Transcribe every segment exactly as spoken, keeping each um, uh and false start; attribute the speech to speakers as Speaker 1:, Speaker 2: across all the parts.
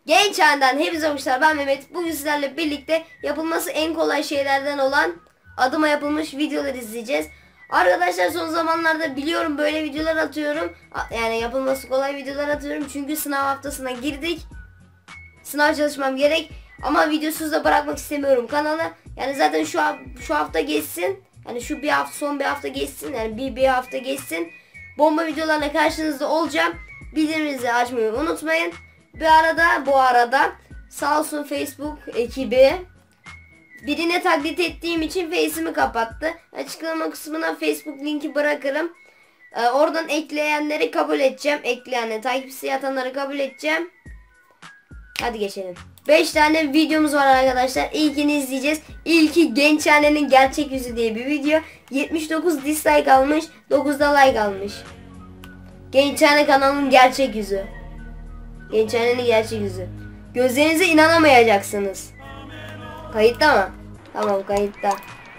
Speaker 1: Genç Han'dan hepinize hoşlar. Ben Mehmet. Bugün sizlerle birlikte yapılması en kolay şeylerden olan adıma yapılmış videolar izleyeceğiz. Arkadaşlar son zamanlarda biliyorum böyle videolar atıyorum. Yani yapılması kolay videolar atıyorum. Çünkü sınav haftasına girdik. Sınav çalışmam gerek. Ama videosuz da bırakmak istemiyorum kanalı. Yani zaten şu şu hafta geçsin. Yani şu bir hafta son bir hafta geçsin. Yani bir bir hafta geçsin. Bomba videolarla karşınızda olacağım. Bildiriminizi açmayı unutmayın. Bir arada bu arada sağ olsun Facebook ekibi birine taklit ettiğim için Face'imi kapattı. Açıklama kısmına Facebook linki bırakırım. Ee, oradan ekleyenleri kabul edeceğim. Ekleyenleri, takipçisi atanları kabul edeceğim. Hadi geçelim. beş tane videomuz var arkadaşlar. İlkini izleyeceğiz. İlki Genç Anne'nin gerçek yüzü diye bir video. yetmiş dokuz dislike almış, dokuz da like almış. Genç Anne kanalının gerçek yüzü. Genç Anne'nin gerçek yüzü. Gözlerinize inanamayacaksınız. Kayıtta mı? Tamam, kayıtta.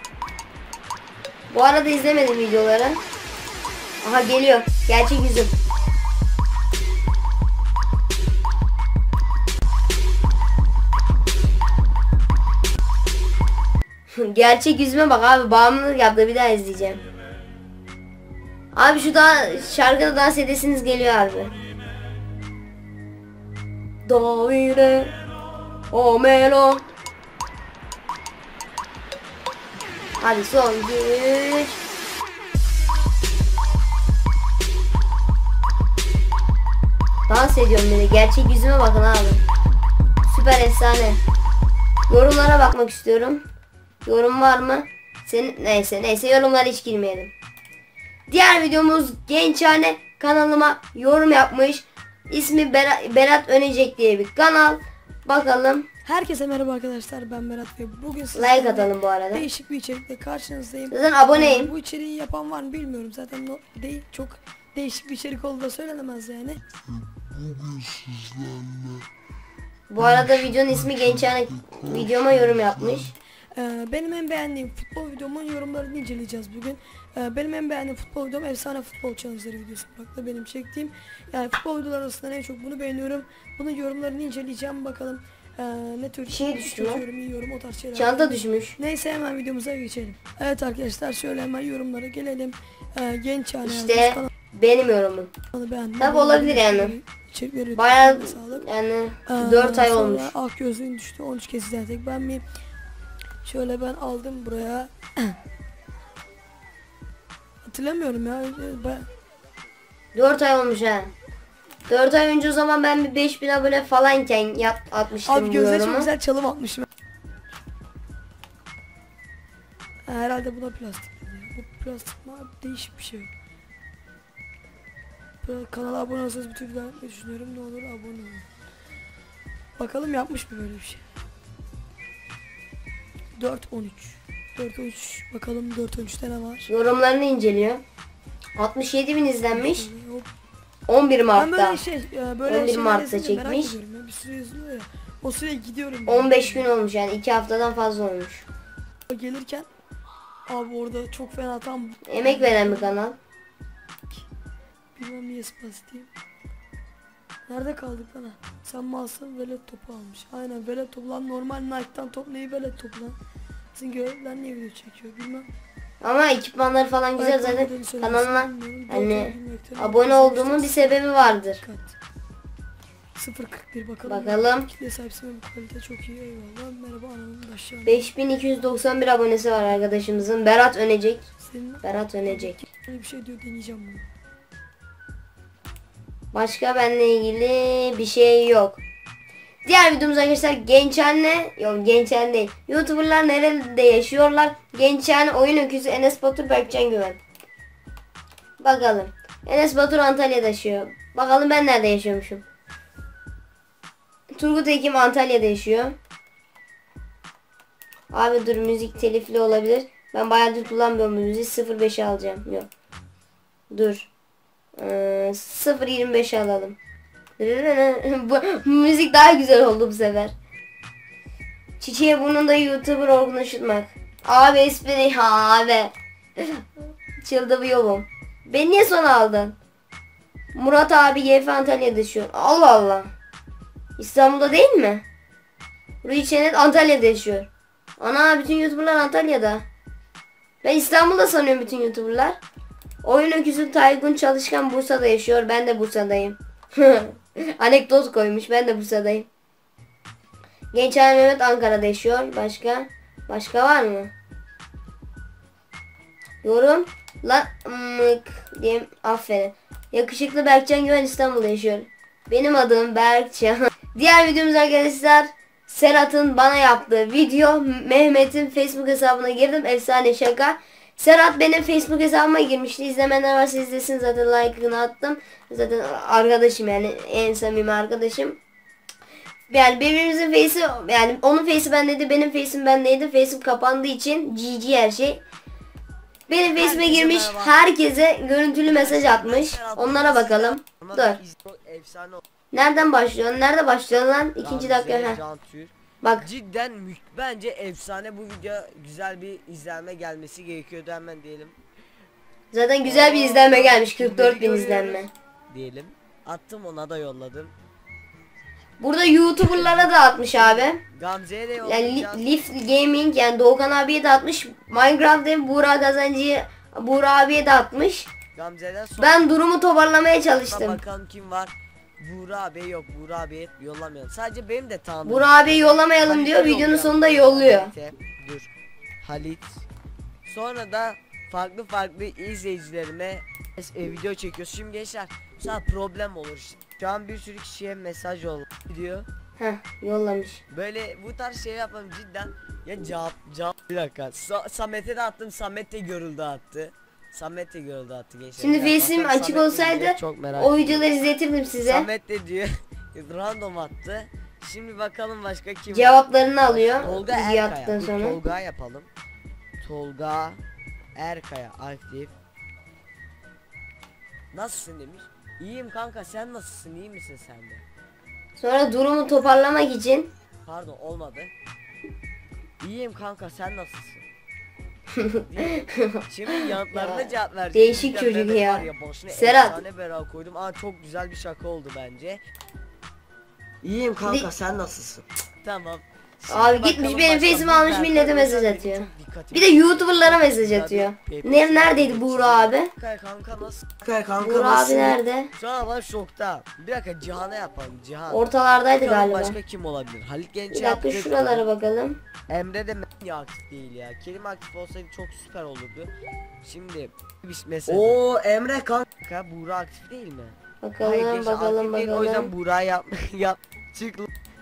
Speaker 1: Bu arada izlemedim videoları. Aha geliyor. Gerçek yüzüm. Gerçek yüzüme bak abi, bağımlılık yaptı, bir daha izleyeceğim. Abi şu da şarkıda dans edesiniz geliyor abi. Davide Omelo. Hadi son güç. Dans ediyorum bir de, gerçek yüzüme bakın abi. Süper efsane. Yorumlara bakmak istiyorum. Yorum var mı? Senin neyse neyse yorumlara hiç girmeyelim. Diğer videomuz Genç Anne kanalıma yorum yapmış. İsmi Berat, Berat Önecek diye bir kanal. Bakalım.
Speaker 2: Herkese merhaba arkadaşlar, ben Berat ve bugün
Speaker 1: like atalım bu arada.
Speaker 2: Değişik bir içerikle karşınızdayım.
Speaker 1: Zaten aboneyim.
Speaker 2: Yani bu içeriği yapan var mı bilmiyorum. Zaten no, değil, çok değişik bir içerik olduğu da söylenemez yani.
Speaker 3: Bugün sizlerle.
Speaker 1: Bu arada videonun ismi Genç Anne, videoma yorum yapmış.
Speaker 2: Ee, benim en beğendiğim futbol videomun yorumlarını inceleyeceğiz bugün. Ee, benim en beğendiğim futbol videom efsane futbol challenge'ları videosu bıraktı benim çektiğim. Yani futbol videoları arasında en çok bunu beğeniyorum. Bunun yorumlarını inceleyeceğim, bakalım ee, ne tür
Speaker 1: şey düştü mü?
Speaker 2: yorum, iyi yorum, o tarz şeyler.
Speaker 1: Çanta düşmüş.
Speaker 2: Neyse hemen videomuza geçelim. Evet arkadaşlar, şöyle hemen yorumlara gelelim. Ee, Genç Anne
Speaker 1: İşte benim yorumum. Tabi olabilir yani.
Speaker 2: İçerikleri
Speaker 1: bayağı
Speaker 2: sağlık.
Speaker 1: yani
Speaker 2: Ee,
Speaker 1: dört ay olmuş.
Speaker 2: Ah gözlüğün düştü, on üç kez izledik. Ben mi? Şöyle ben aldım buraya. Hatırlamıyorum ya. Ben...
Speaker 1: dört ay olmuş ha. dört ay önce o zaman ben bir beş bin abone falanken yap, atmıştım
Speaker 2: abi
Speaker 1: bu
Speaker 2: gözler
Speaker 1: yorumu.
Speaker 2: çok güzel çalım atmışım. Ha, herhalde bu da plastik. Bu plastik mi? Değişik bir şey. Kanala abone olsanız bütün videoları yapmayı düşünüyorum. Ne olur abone olun. Bakalım yapmış mı böyle bir şey. dört on üç. dört on üç. Bakalım dört on üçte ne var?
Speaker 1: Yorumlarını inceliyor. altmış yedi bin izlenmiş. on bir Mart'ta.
Speaker 2: Ben böyle şey, böyle
Speaker 1: on bir Mart'ta çekmiş.
Speaker 2: Ya, bir süre yazılıyor ya. O süreye gidiyorum.
Speaker 1: on beş gün olmuş, yani iki haftadan fazla olmuş.
Speaker 2: Gelirken abi orada çok fena tam
Speaker 1: emek veren bir kanal.
Speaker 2: Bilmem niye spasitiyim. Nerede kaldık lan? Sen malsın, velet topu almış. Aynen, velet topu lan, normal Nike'dan top neyi velet topu lan? Sizin görevler niye video çekiyor bilmem.
Speaker 1: Ama ekipmanları falan güzel
Speaker 2: Belki
Speaker 1: zaten
Speaker 2: modelini söylemek
Speaker 1: kanalına
Speaker 2: istemiyorum.
Speaker 1: hani
Speaker 2: Dört
Speaker 1: abone olduğumun bir sebebi vardır.
Speaker 2: sıfır kırk bir bakalım.
Speaker 1: Bakalım.
Speaker 2: Kitle sahipsine bu kalite çok iyi, eyvallah. Merhaba ananın aşağı.
Speaker 1: beş bin iki yüz doksan bir abonesi var arkadaşımızın. Berat Önecek.
Speaker 2: Senin
Speaker 1: Berat Önecek.
Speaker 2: bir şey diyor, deneyeceğim bunu.
Speaker 1: Başka benimle ilgili bir şey yok. Diğer videomuz arkadaşlar Genç Anne, yok Genç Anne değil. YouTuber'lar nerede yaşıyorlar? Genç Anne, Oyun Öküzü, Enes Batur, Berkcan Güven. Bakalım. Enes Batur Antalya'da yaşıyor. Bakalım ben nerede yaşıyormuşum. Turgut Ekim Antalya'da yaşıyor. Abi dur, müzik telifli olabilir. Ben bayağıdır kullanmıyorum bu müziği. sıfır beşe alacağım. Yok. Dur. Ee, sıfır yirmi beşe alalım. Bu müzik daha güzel oldu bu sefer. Çiçeğe burnunda YouTuber Orkun Işıtmak. Abi espri abi. Çıldırıyorum. Beni niye son aldın? Murat abi Y F Antalya'da şu. Allah Allah. İstanbul'da değil mi? Ruhi Çenet Antalya'da yaşıyor. Ana bütün YouTuber'lar Antalya'da. Ben İstanbul'da sanıyorum bütün YouTuber'lar. Oyun öküzü Taygun Çalışkan Bursa'da yaşıyor. Ben de Bursa'dayım. Anekdot koymuş. Ben de Bursa'dayım. Gençler Mehmet Ankara'da yaşıyor. Başka? Başka var mı? Yorum. La mık diyeyim. Aferin. Yakışıklı Berkcan Güven İstanbul'da yaşıyor. Benim adım Berkcan. Diğer videomuz arkadaşlar. Serhat'ın bana yaptığı video. Mehmet'in Facebook hesabına girdim. Efsane şaka. Serhat benim Facebook hesabıma girmişti. İzlemeyenler varsa izlesin. Zaten like'ını attım. Zaten arkadaşım yani. En samimi arkadaşım. Yani birbirimizin face'i, yani onun face'i bendeydi. Benim face'im bendeydi. Face'im kapandığı için G G her şey. Benim face'ime girmiş. Herkese görüntülü mesaj atmış. Onlara bakalım. Dur. Nereden başlıyor? Nerede başlıyor lan? İkinci dakika. Heh. Bak.
Speaker 4: Cidden mü- bence efsane bu video, güzel bir izlenme gelmesi gerekiyordu, hemen diyelim.
Speaker 1: Zaten güzel bir izlenme gelmiş. kırk dört bin izlenme.
Speaker 4: Diyelim. Attım, ona da yolladım.
Speaker 1: Burada YouTuber'lara da atmış abi.
Speaker 4: Gamze'ye de
Speaker 1: Yani
Speaker 4: yollayacağız.
Speaker 1: Li- Lif Gaming yani Doğukan abiye de atmış. Minecraft'ta Buğra Kazancı'ya Buğra abiye de atmış.
Speaker 4: Gamze'den sonra
Speaker 1: Ben durumu toparlamaya çalıştım.
Speaker 4: bakalım kim var. Buğra abi yok, Buğra abi yollamayalım. Sadece benim de tanıdığım.
Speaker 1: Buğra abiyi yollamayalım
Speaker 4: Halit'e
Speaker 1: diyor. Videonun
Speaker 4: yollayalım.
Speaker 1: sonunda yolluyor.
Speaker 4: Halit'e. Dur. Halit. Sonra da farklı farklı izleyicilerime e, video çekiyoruz. Şimdi gençler mesela problem olur. Şu an bir sürü kişiye mesaj diyor.
Speaker 1: Heh, yollamış.
Speaker 4: Böyle bu tarz şey yapalım cidden. Ya cevap cevap bir dakika. Sa- Samet'e de attım. Samet de görüldü attı. Samet de görüldü attı gençler.
Speaker 1: Şimdi
Speaker 4: Bir dakika,
Speaker 1: face'im
Speaker 4: bakalım
Speaker 1: açık
Speaker 4: Samet ne
Speaker 1: olsaydı
Speaker 4: diyecek, çok merak
Speaker 1: o
Speaker 4: ediyorum.
Speaker 1: videoları izletirdim size.
Speaker 4: Samet de diyor random attı. Şimdi bakalım başka kim var?
Speaker 1: Cevaplarını alıyor.
Speaker 4: Tolga
Speaker 1: Video
Speaker 4: Erkaya.
Speaker 1: attıktan
Speaker 4: Dur,
Speaker 1: sonra.
Speaker 4: Tolga yapalım. Tolga Erkaya aktif. Nasılsın demiş. İyiyim kanka, sen nasılsın, iyi misin sen de?
Speaker 1: Sonra durumu toparlamak için
Speaker 4: Pardon, olmadı. İyiyim kanka, sen nasılsın? Şimdi yanıtlarına
Speaker 1: Ya,
Speaker 4: cevap verdi.
Speaker 1: değişik
Speaker 4: Cidden
Speaker 1: çocuk
Speaker 4: Mehmet
Speaker 1: ya.
Speaker 4: var başına
Speaker 1: Serhat.
Speaker 4: efsane bela koydum. Aa, çok güzel bir şaka oldu bence. İyiyim kanka,
Speaker 1: Bir-
Speaker 4: sen nasılsın? Tamam. Şimdi
Speaker 1: Abi
Speaker 4: bakalım
Speaker 1: gitmiş benim
Speaker 4: başka
Speaker 1: face'imi
Speaker 4: bir
Speaker 1: almış
Speaker 4: Berkay
Speaker 1: millete mesaj
Speaker 4: özelliği
Speaker 1: atıyor.
Speaker 4: çok dikkatimi
Speaker 1: bir de YouTuber'lara mesaj
Speaker 4: çekti.
Speaker 1: atıyor.
Speaker 4: P P
Speaker 1: Ne
Speaker 4: S
Speaker 1: neredeydi Buğra abi?
Speaker 4: Kay kanka nasıl? Kay kanka
Speaker 1: Buğra abi nerede?
Speaker 4: Şu an ben şokta. Bir dakika, Cihan'a yapalım, Cihan.
Speaker 1: Ortalardaydı
Speaker 4: Bakalım
Speaker 1: galiba.
Speaker 4: başka kim olabilir? Halit Genç'e
Speaker 1: Bir dakika
Speaker 4: yaptık.
Speaker 1: şuralara bakalım.
Speaker 4: Emre de niye aktif değil ya? Kelime aktif olsaydı çok süper olurdu. Şimdi bir mesaj. Oo Emre kanka, Buğra aktif değil mi?
Speaker 1: Bakalım
Speaker 4: gençler,
Speaker 1: bakalım
Speaker 4: aktif değil, o yüzden
Speaker 1: bakalım.
Speaker 4: Buğra yap yap çık.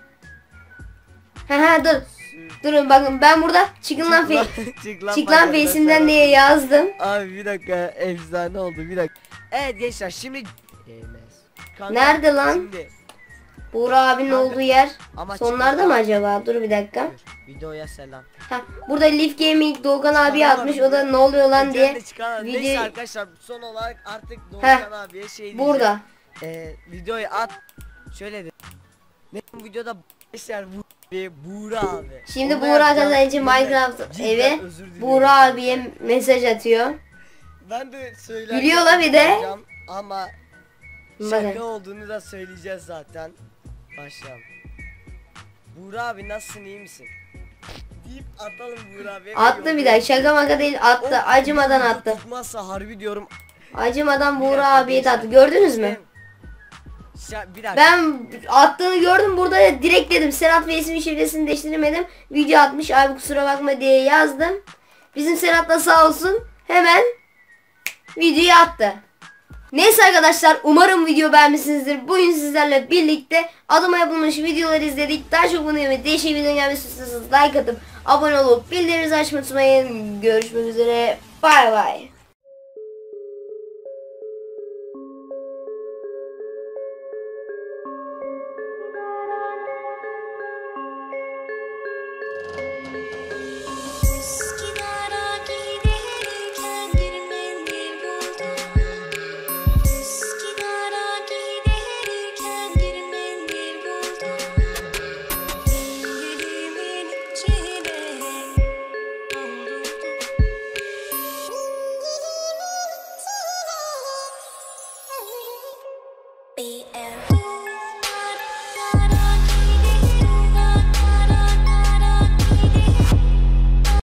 Speaker 1: He he dur. Durun bakın ben burada çıkın lan fe
Speaker 4: çık lan
Speaker 1: çık lan
Speaker 4: bakalım,
Speaker 1: face'inden
Speaker 4: ben
Speaker 1: diye yazdım.
Speaker 4: Abi bir dakika, efsane oldu, bir dakika. Evet gençler şimdi Kanka,
Speaker 1: Nerede lan?
Speaker 4: Şimdi
Speaker 1: Buğra abinin
Speaker 4: Kanka,
Speaker 1: olduğu yer.
Speaker 4: ama
Speaker 1: Sonlarda mı acaba? Dur bir dakika.
Speaker 4: Dur, videoya selam.
Speaker 1: Ha, burada Lif Gaming Doğukan abi
Speaker 4: Tamam,
Speaker 1: atmış.
Speaker 4: abi.
Speaker 1: O da ne oluyor lan diye.
Speaker 4: Videoda çıkan-
Speaker 1: video-
Speaker 4: Neyse arkadaşlar, son olarak artık Doğukan abiye şey diyeceğim.
Speaker 1: Burada.
Speaker 4: Ee, videoyu at. Şöyle de. Ne bu videoda arkadaşlar bu ve Buğra abi.
Speaker 1: Şimdi
Speaker 4: Onu
Speaker 1: Buğra
Speaker 4: yapacağım.
Speaker 1: Kazancı
Speaker 4: Cidden-
Speaker 1: Minecraft
Speaker 4: cidden
Speaker 1: evi.
Speaker 4: özür diliyorum
Speaker 1: Buğra
Speaker 4: kanka.
Speaker 1: abiye mesaj atıyor.
Speaker 4: Ben de söylerken
Speaker 1: Gülüyor la bir de.
Speaker 4: söyleyeceğim ama şaka
Speaker 1: Bakın.
Speaker 4: olduğunu da söyleyeceğiz zaten. Başlayalım. Buğra abi nasılsın, iyi misin? Deyip atalım Buğra abi.
Speaker 1: Attı bir daha. Şaka maka değil attı. Acımadan attı.
Speaker 4: Tutmazsa harbi diyorum.
Speaker 1: Acımadan
Speaker 4: Bir
Speaker 1: Buğra
Speaker 4: dakika,
Speaker 1: abiye de
Speaker 4: gençler.
Speaker 1: attı. Gördünüz mü?
Speaker 4: Şa- bir dakika.
Speaker 1: Ben attığını gördüm. Burada da direkt dedim. Serhat Face'imin şifresini değiştirmedim. Video atmış. Abi kusura bakma diye yazdım. Bizim Serhat da sağ olsun hemen videoyu attı. Neyse arkadaşlar, umarım video beğenmişsinizdir. Bugün sizlerle birlikte adıma yapılmış videoları izledik. Daha çok bunu yemeyi, değişik video gelmesi istiyorsanız like atıp abone olup bildirimlerinizi açmayı unutmayın. Görüşmek üzere. Bay bay.